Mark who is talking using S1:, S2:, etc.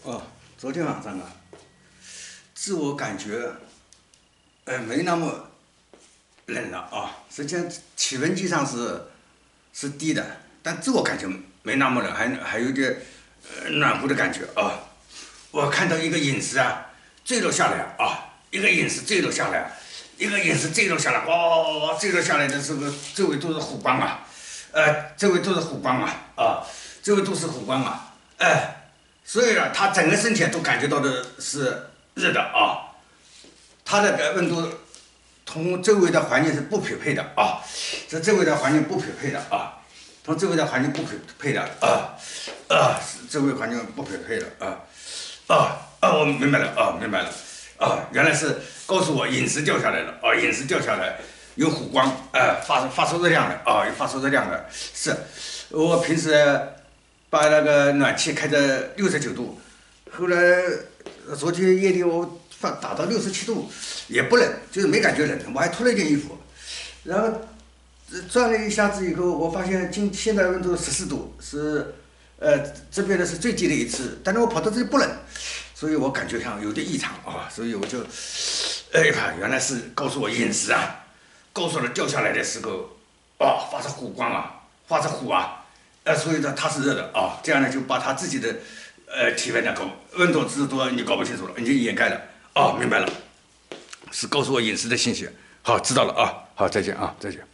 S1: 哦，昨天晚上啊，自我感觉，没那么冷了啊。实际上体温计上是低的，但自我感觉没那么冷，还有点暖和的感觉啊。我看到一个影子啊，坠落下来啊，一个影子坠落下来，一个影子坠落下来，哇，坠落下来的时候，周围都是火光啊，周围都是火光啊，周围都是火光啊，所以呢，他整个身体都感觉到的是热的啊，他这个温度同周围的环境是不匹配的啊，这周围的环境不匹配的啊，同周围的环境不匹配的周围环境不匹配的我明白了明白了原来是告诉我陨石掉下来了陨石掉下来有火光发出热量的有发出热量的，是我平时把那个暖气开在69度，后来昨天夜里我打到67度，也不冷，就是没感觉冷，我还脱了一件衣服，然后转了一下子以后，我发现现在温度14度，是这边的是最低的一次，但是我跑到这里不冷，所以我感觉上有点异常所以我就原来是告诉我饮食告诉了掉下来的时候发出火光发出火所以呢它是热的这样呢就把他自己的体温温度之多你搞不清楚了，你就掩盖了明白了，是告诉我饮食的信息，好知道了好再见再见。